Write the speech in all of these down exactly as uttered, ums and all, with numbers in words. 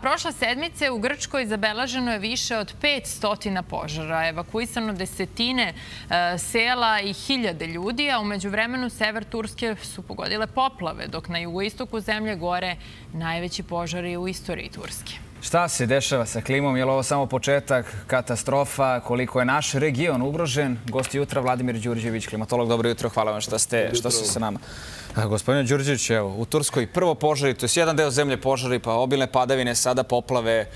prošle sedmice u Grčkoj zabeleženo je više od petsto požara. Evakuisano desetine sela i hiljade ljudi, a u međuvremenu sever Turske su pogodile poplave, dok na jugoistoku zemlje gore najveći požari u istoriji Turske. Šta se dešava sa klimom? Je li ovo samo početak katastrofa? Koliko je naš region ugrožen? Gost jutra Vladimir Đurđević, klimatolog. Dobro jutro, hvala vam što ste, što ste sa nama. Gospodine Đurđević, evo, u Turskoj prvo požari, to je jedan deo zemlje požari, pa obilne padavine, sada poplave.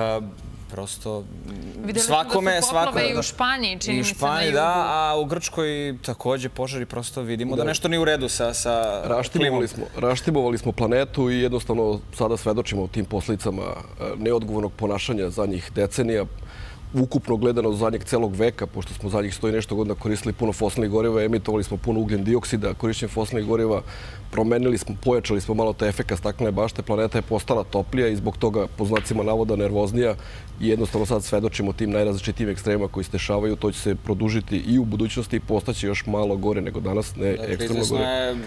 Prosto svakome... Videli smo da su poplave i u Španiji, čini mi se na jugu. Da, a u Grčkoj također požari, prosto vidimo da nešto nije u redu sa klimom. Raštimovali smo planetu i jednostavno sada svedočimo tim posljedicama neodgovornog ponašanja zadnjih decenija, ukupno gledano zadnjeg celog veka, pošto smo zadnjih sto i nešto godina koristili puno fosilnih goriva, emitovali smo puno ugljen dioksida, korišćenjem fosilnih goriva, promenili smo, pojačali smo malo taj efekt staklene bašte, planeta je postala toplija i zbog toga, po znacima navoda, nervoznija i jednostavno sad svedočimo tim najrazličitijim ekstremima koji se dešavaju. To će se produžiti i u budućnosti i postaće još malo gore nego danas, ne ekstremno gore.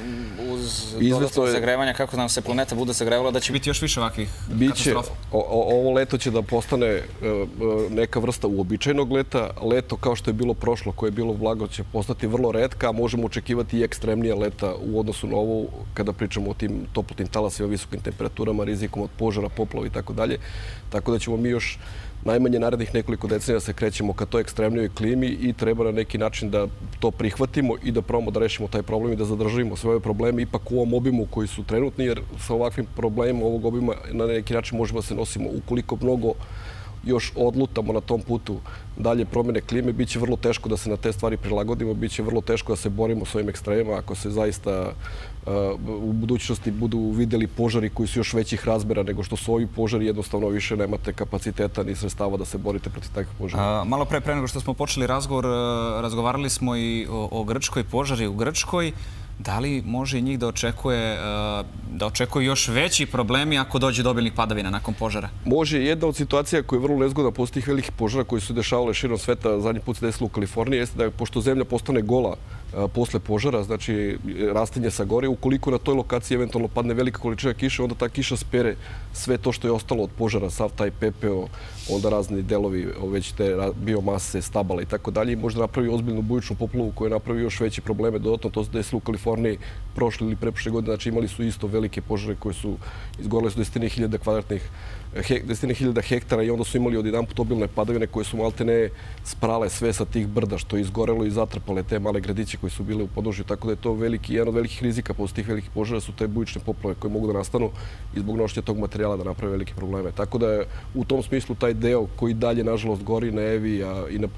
Uz dodatno zagrevanja, kako nam se planeta bude zagrevala, da će biti još više ovakvih katastrofa? Ovo leto će da postane neka vrsta uobičajenog leta. Leto, kao što je bilo prošlo, koje je bilo vlago, će postati vrlo retka, a možemo očekivati i ekstremnija leta u odnosu na ovo, kada pričamo o tim toplotnim talasima, visokim temperaturama, rizikom od požara, poplava i tako dalje. Tako da ćemo mi još najmanje narednih nekoliko decenija se krećemo ka toj ekstremnijoj klimi i treba na neki način da to prihvatimo i da probamo da rešimo taj problem i da zadržimo sve ove probleme ipak u ovom obimu koji su trenutni, jer sa ovakvim problemima ovog obima na neki način možemo da se nosimo. Ukoliko mnogo još odlutamo na tom putu dalje promjene klime, bit će vrlo teško da se na te stvari prilagodimo, bit će vrlo teško da se borimo s ovim ekstremima ako se zaista u budućnosti budu vidjeli požari koji su još većih razmera nego što su ovi požari, jednostavno više nemate kapaciteta ni sredstava da se borite protiv takvih požara. Malo pre, pre nego što smo počeli razgovor, razgovarali smo i o Grčkoj, požari u Grčkoj. Da li može i njih da očekuje da očekuju još veći problemi ako dođe do obilnih padavina nakon požara? Može. Jedna od situacija koja je vrlo nezgodna posle tih velikih požara koji su dešavale širom sveta, zadnji put se desilo u Kaliforniji, jeste da pošto zemlja postane gola posle požara, znači rastinje sa gore, ukoliko na toj lokaciji eventualno padne velika količina kiše, onda ta kiša spere sve to što je ostalo od požara, sav taj pepeo, onda razni delovi već te biomase, stabala i tako dalje, i možda napravi ozbiljnu bujičnu poplavu koja napravi još veće probleme. Dodatno to se desilo u Kaliforniji prošle ili preprošle godine, znači imali su isto velike požare koje su izgorele su desetine hiljada kvadratnih desetine hiljada hektara i onda su imali odjedanput obilne padavine koje su maltene sprale sve sa tih brda što je izgorelo i zatrpale te male gradiće koji su bile u podnožju. Tako da je to veliki, jedan od velikih rizika posle tih velikih požara su te bujične poplave koje mogu da nastanu i zbog nošenja tog materijala da naprave velike probleme. Tako da je u tom smislu taj deo koji dalje nažalost gori na Evi i na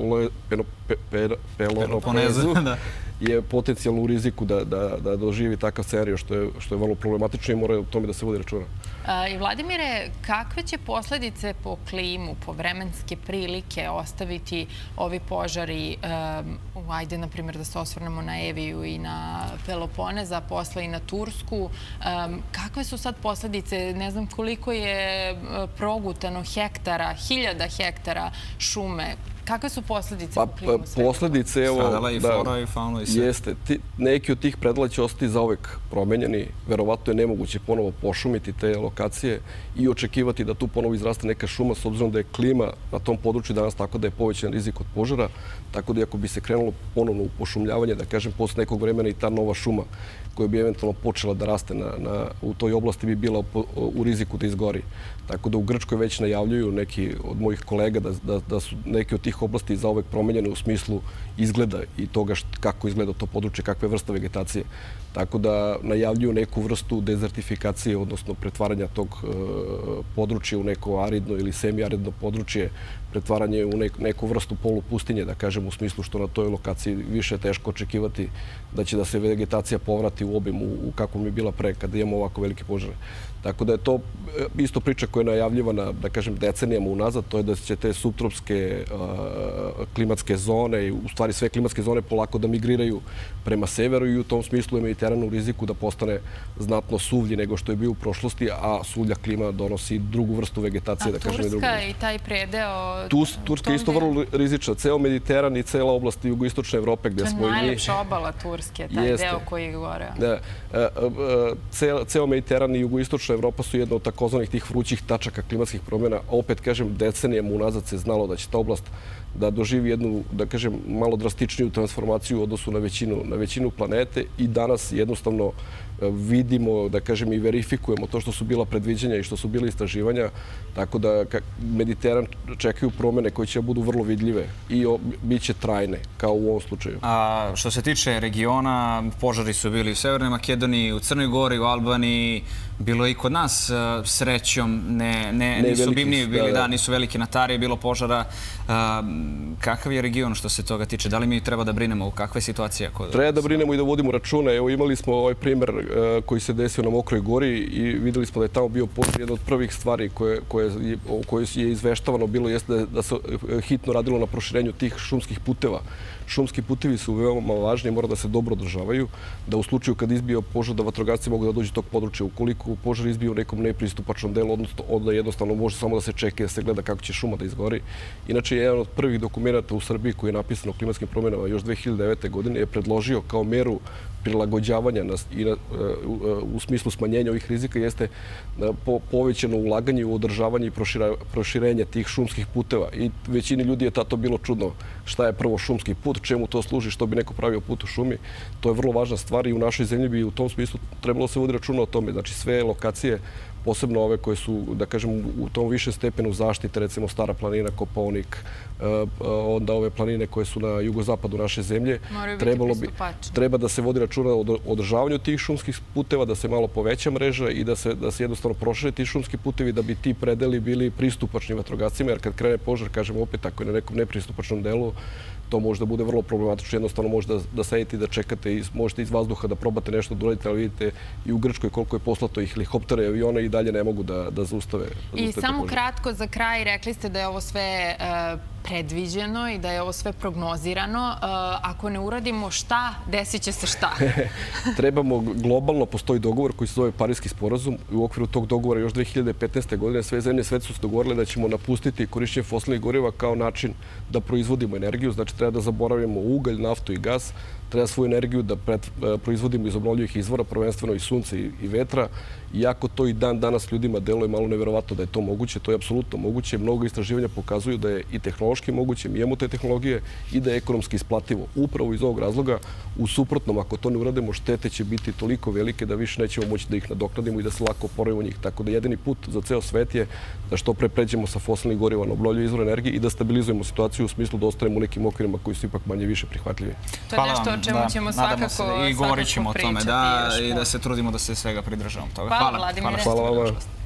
Peloponezu je potencijalno u riziku da doživi takav scenarij što je vrlo problematično i mora o tome da se vodi računa. I Vladimire, kakve će posljedice po klimu, po vremenske prilike ostaviti ovi požari, ajde na primjer da se osvrnemo na Eviju i na Peloponez, a posle i na Tursku, kakve su sad posljedice, ne znam koliko je progutano hektara, hiljada hektara šume, kakve su posljedice po klimu? Posljedice, evo, stradala i flora i fauna i sve. Jeste. Neki od tih predela će ostati zauvek promenjeni. Verovatno je nemoguće ponovo pošumiti te lokacije i očekivati da tu ponovo izraste neka šuma, s obzirom da je klima na tom području danas tako da je povećan rizik od požara. Tako da ako bi se krenulo ponovno u pošumljavanje, da kažem, posle nekog vremena i ta nova šuma koja bi eventualno počela da raste u toj oblasti bi bila u riziku da izgori. Tako da u Grčkoj već najavljuju neki od mojih kolega da su neke od tih oblasti zauvek promenjene u smislu izgleda i toga kako izgleda to područje, kakve vrste vegetacije. Tako da najavljuju neku vrstu dezertifikacije, odnosno pretvaranja tog područja u neko aridno ili semi-aridno područje, pretvaranje u neku vrstu polupustinje, da kažem, u smislu što na toj lokaciji više je teško očekivati da će da se vegetacija povrati u obimu u kakvom je bila pre kada imamo ovako velike požare. Tako da je to isto priča koja je najavljivana, da kažem, decenijama unazad, to je da će te subtropske klimatske zone i u stvari sve klimatske zone polako da migriraju prema severu i u tom smislu je Mediteran u riziku da postane znatno suvlji nego što je bio u prošlosti, a suvlja klima donosi drugu vrstu vegetacije. A Turska i taj predeo... Turska je isto vrlo rizična. Ceo Mediteran i cela oblast jugoistočne Evrope gde smo i mi... To je najlepša obala Turske, taj deo koji je gore. Ceo Mediteran i jugoistočna Evropa su jedna od takozvanih tih vrućih tačaka klimatskih promjena. Opet, kažem, decenijama unazad se znalo da će ta oblast da doživi jednu, da kažem, malo drastičniju transformaciju u odnosu na većinu, na većinu planete i danas jednostavno vidimo, da kažem, i verifikujemo to što su bila predviđanja i što su bile istraživanja, tako da Mediteran čekaju promjene koje će budu vrlo vidljive i bit će trajne, kao u ovom slučaju. A što se tiče regiona, požari su bili u Severnoj Makedoniji, u Crnoj Gori, u Albaniji, bilo je i kod nas srećom, nisu bimni bili, da, nisu velike natarije, bilo požara. Kakav je region što se toga tiče? Da li mi treba da brinemo? Kakva je situacija? Treba da brinemo i da vodimo račune. Evo, imali smo ovaj primjer koji se desio na Mokroj Gori i videli smo da je tamo bio požar. Jedna od prvih stvari o kojoj je izveštavano bilo jeste da se hitno radilo na proširenju tih šumskih puteva. Šumski putevi su veoma važni i mora da se dobro održavaju, da u slučaju kad izbio požar da vatrogasci mogu da dođu tog područja. Ukoliko požar izbio u nekom nepristupačnom delu, onda jednostavno može samo da se čeka da se gleda kako će šuma da izgori. Inače, jedan od prvih dokumenta u Srbiji koji je napisan o klimatskim promjenama još dve hiljade devete. godine je predložio kao meru prilagođavanja u smislu smanjenja ovih rizika jeste povećano ulaganje u održavanje i proširenje tih šumskih puteva. I većini ljudi je tato bilo čudno šta je prvo šumski put, čemu to služi, što bi neko pravio put u šumi. To je vrlo važna stvar i u našoj zemlji bi u tom smislu trebalo se voditi računa o tome. Znači sve lokacije, posebno ove koje su, da kažem, u tom više stepenu zaštite, recimo Stara planina, Kopaonik, onda ove planine koje su na jugozapadu naše zemlje, treba da se vodi računa o održavanju tih šumskih puteva, da se malo poveća mreža i da se jednostavno prošire ti šumski putevi da bi ti predeli bili pristupačni vatrogascima, jer kad krene požar, kažem opet, ako je na nekom nepristupačnom delu, to može da bude vrlo problematično. Jednostavno možete da sedite i da čekate i možete iz vazduha da probate nešto da uradite, ali vidite i u Grčkoj koliko je poslato ih helikoptera i aviona i dalje ne mogu da zaustave. I samo kratko za kraj, rekli ste da je ovo sve predviđeno i da je ovo sve prognozirano. Ako ne uradimo šta, desit će se šta? Trebamo, globalno postoji dogovor koji se zove Parijski sporazum. U okviru tog dogovora još dve hiljade petnaeste. godine sve zemlje sveta su se dogovorile da ćemo napustiti korišćenje fosilnih goriva kao način da proizvodimo energiju. Znači, treba da zaboravimo ugalj, naftu i gas. Treba svoju energiju da proizvodimo iz obnovljivih izvora, prvenstveno i sunca i vetra. Iako to i dan danas ljudima deluje malo neverovatno da je to moguće, to je apsolutno moguće. Mnogo istraživanja pokazuju da je i tehnološki moguće, mi imamo te tehnologije i da je ekonomski isplativo. Upravo iz ovog razloga, u suprotnom, ako to ne uradimo, štete će biti toliko velike da više nećemo moći da ih nadoknadimo i da se lako oporavimo njih. Tako da jedini put za ceo svet je da što pre pređemo sa fosilnih goriva na obnovljive izvore energije i da stabilizujemo situaciju u smislu da ostanemo u nekim okvirima koji su ipak manje više prihvatljivi. To je nešto o čemu ćemo svakako i govorit ćemo o tome i da se trudimo da se svega pridržavamo toga. Hvala, Vladimire. Hvala vama.